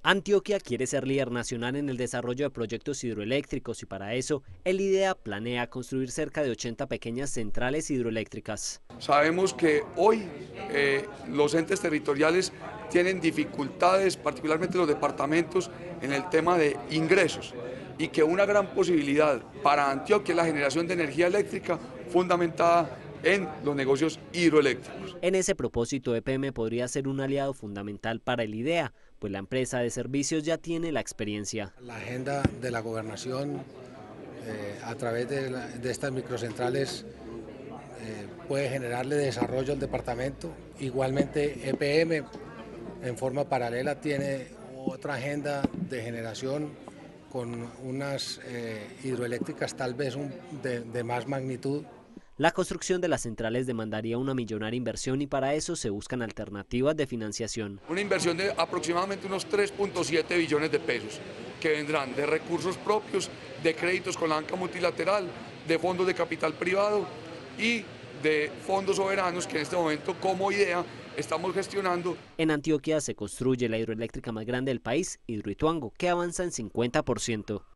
Antioquia quiere ser líder nacional en el desarrollo de proyectos hidroeléctricos y para eso el IDEA planea construir cerca de 80 pequeñas centrales hidroeléctricas. Sabemos que hoy los entes territoriales tienen dificultades, particularmente los departamentos, en el tema de ingresos y que una gran posibilidad para Antioquia es la generación de energía eléctrica fundamentada en los negocios hidroeléctricos. En ese propósito, EPM podría ser un aliado fundamental para el IDEA, pues la empresa de servicios ya tiene la experiencia. La agenda de la gobernación a través de estas microcentrales puede generarle desarrollo al departamento. Igualmente EPM en forma paralela tiene otra agenda de generación con unas hidroeléctricas tal vez de más magnitud. La construcción de las centrales demandaría una millonaria inversión y para eso se buscan alternativas de financiación. Una inversión de aproximadamente unos 3.7 billones de pesos que vendrán de recursos propios, de créditos con la banca multilateral, de fondos de capital privado y de fondos soberanos que en este momento como IDEA estamos gestionando. En Antioquia se construye la hidroeléctrica más grande del país, Hidroituango, que avanza en 50%.